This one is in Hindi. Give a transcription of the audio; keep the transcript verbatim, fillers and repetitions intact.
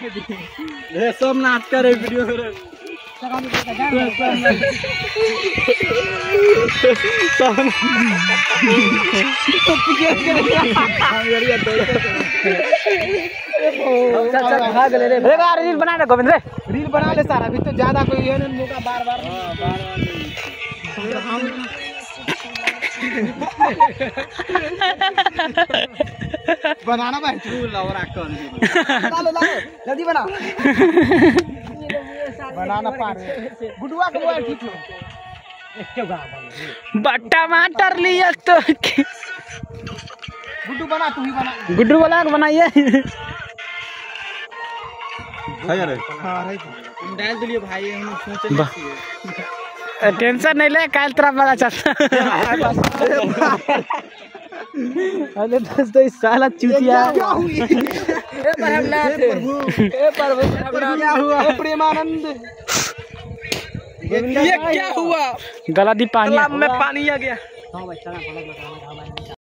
ये सब नाच करे वीडियो करे भाग ले रे रील बना ले गोविंद रे रील बना ले सारा अभी तो ज्यादा कोई है नहीं मौका बार बार बनाना भाई तू लवरा कर ला लो ला जल्दी बना बनाना पार गुडुआ को मोबाइल ठीक हो टमाटर लिया तो गुड्डू बना तू ही बना गुड्डू वाला बनाइए हां रे डाल दिलिए भाई हम सोचे टेंशन नहीं ले काल तरह पता चलता अरे दोस्त इस साला चूतिया क्या हुई ए प्रभु ए प्रभु क्या हुआ प्रेमानंद ये क्या हुआ गला दी पानी में पानी आ गया हां भाई चला